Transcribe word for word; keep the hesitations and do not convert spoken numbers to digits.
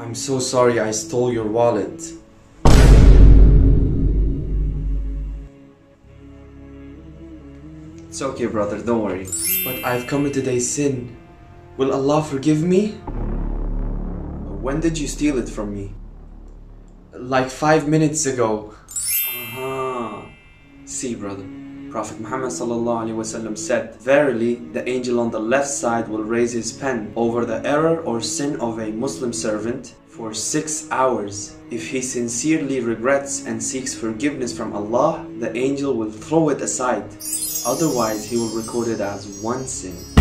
I'm so sorry I stole your wallet. It's okay, brother, don't worry. But I've committed a sin. Will Allah forgive me? When did you steal it from me? Like five minutes ago. Uh-huh. See, brother, Prophet Muhammad sallallahu alaihi wasallam said, "Verily, the angel on the left side will raise his pen over the error or sin of a Muslim servant for six hours. If he sincerely regrets and seeks forgiveness from Allah, the angel will throw it aside. Otherwise, he will record it as one sin."